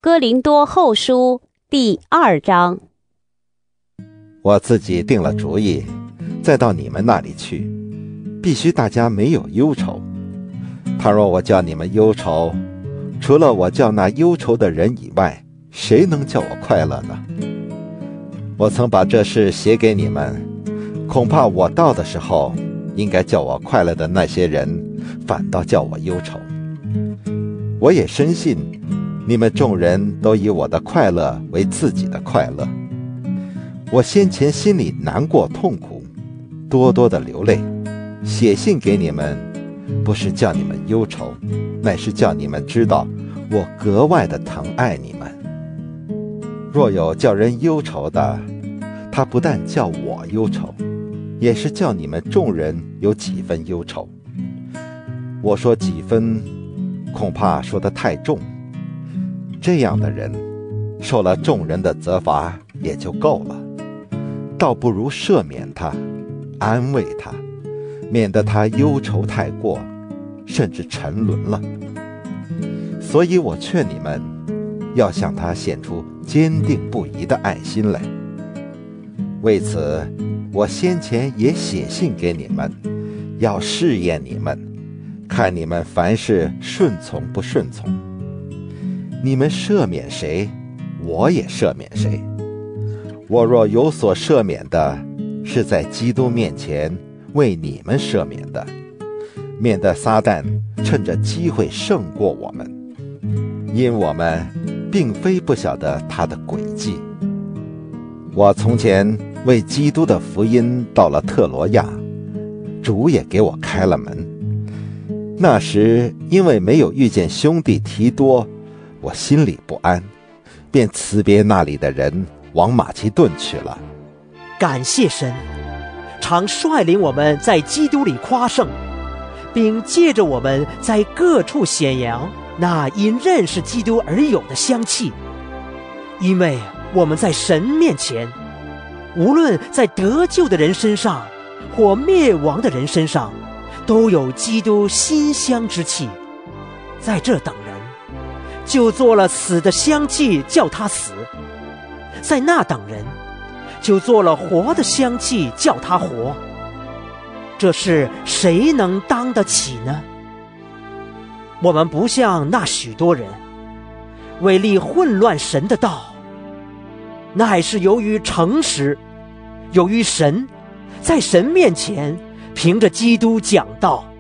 哥林多后书第2章。 我自己定了主意，再到你们那里去，必须大家没有忧愁。倘若我叫你们忧愁，除了我叫那忧愁的人以外，谁能叫我快乐呢？我曾把这事写给你们，恐怕我到的时候，应该叫我快乐的那些人，反倒叫我忧愁。我也深信，你们众人都以我的快乐为自己的快乐。我先前心里难过痛苦，多多的流泪，写信给你们，不是叫你们忧愁，乃是叫你们知道我格外的疼爱你们。若有叫人忧愁的，他不但叫我忧愁，也是叫你们众人有几分忧愁。我说几分，恐怕说得太重。这样的人受了众人的责罚也就够了，倒不如赦免他，安慰他，免得他忧愁太过，甚至沉沦了。所以我劝你们要向他显出坚定不移的爱心来。为此，我先前也写信给你们，要试验你们，看你们凡事顺从不顺从。你们赦免谁，我也赦免谁。我若有所赦免的，是在基督面前为你们赦免的，免得撒旦趁着机会胜过我们，因我们并非不晓得他的诡计。我从前为基督的福音到了特罗亚，主也给我开了门。那时因为没有遇见兄弟提多，我心里不安，便辞别那里的人，往马其顿去了。 感谢神，常率领我们在基督里夸胜，并借着我们在各处显扬那因认识基督而有的香气。因为我们在神面前，无论在得救的人身上或灭亡的人身上，都有基督馨香之气。在这等人就做了死的香气，叫他死；在那等人就做了活的香气，叫他活。这事谁能当得起呢？我们不像那许多人，为利混乱神的道，乃是由于诚实，由于神，在神面前凭着基督讲道。